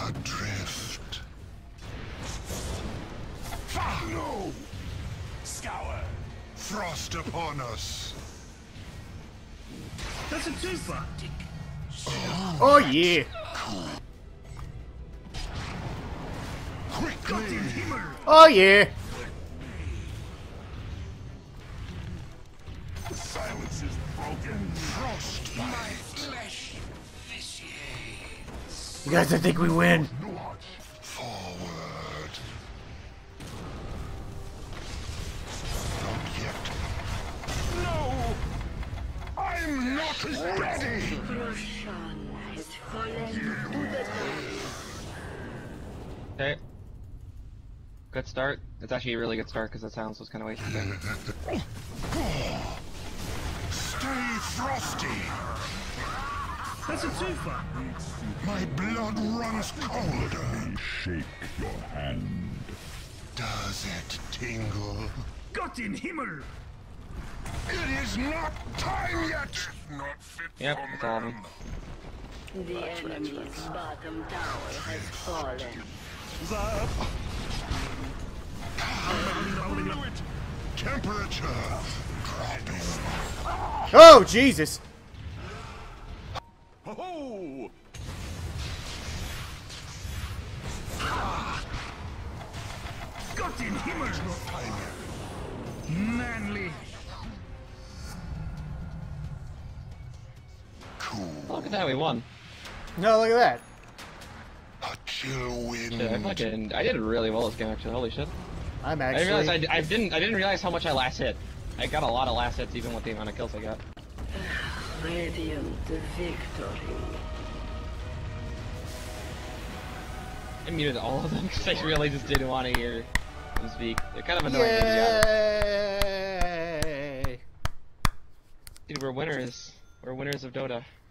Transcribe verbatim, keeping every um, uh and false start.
Adrift. No! Scour! Frost upon us! That's a twofer! Oh, oh yeah! Quickly! Oh yeah! The silence is broken. Frost my flesh vitiates. You guys, I think we win. Not forward. Not yet. No! I'm not ready! Roshan has fallen to the dust. Okay. Good start. It's actually a really good start because the silence was kind of wasted there. Stay frosty! That's a twofer! My blood runs colder. Shake your hand. Does it tingle? Gott in Himmel! It is not time yet! Not fit Yep, for it's all of man. them. The enemy's bottom tower has fallen. Temperature dropping. Oh, Jesus! Oh! Gott in Himmel! Manly! Cool. Look at that, we won. No, look at that. A chill wind. Yeah, I fucking, I did really well this game actually. Holy shit! I'm I didn't actually. realize I, I didn't I didn't realize how much I last hit. I got a lot of last hits even with the amount of kills I got. Radiant victory. I muted all of them because I really just didn't want to hear them speak. They're kind of annoying. To be honest. Yay! Dude, we're winners. We're winners of Dota.